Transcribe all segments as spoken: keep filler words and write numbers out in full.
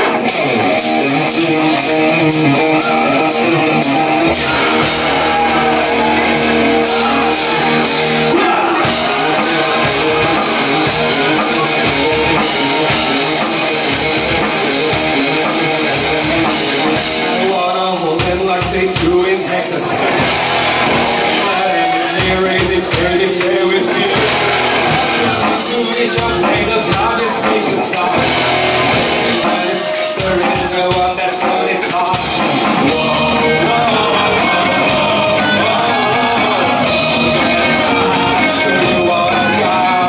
Day two in Texas. Pretty stay with me. To each one play the cloud and speak the stars. There is no one that's on its top. Show you what I've got.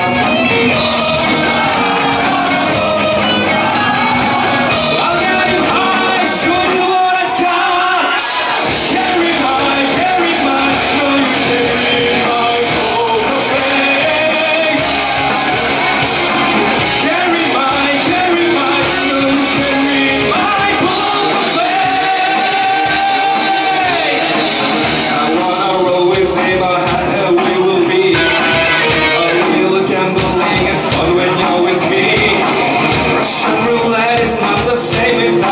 I'll get you high, show you what I've got. Carry my, carry my, no you carry my poker face. Carry my, carry my, no you carry my poker face. I wanna roll with him, I had that we will be. A little gambling is fun when you're with me. Russian roulette is not the same if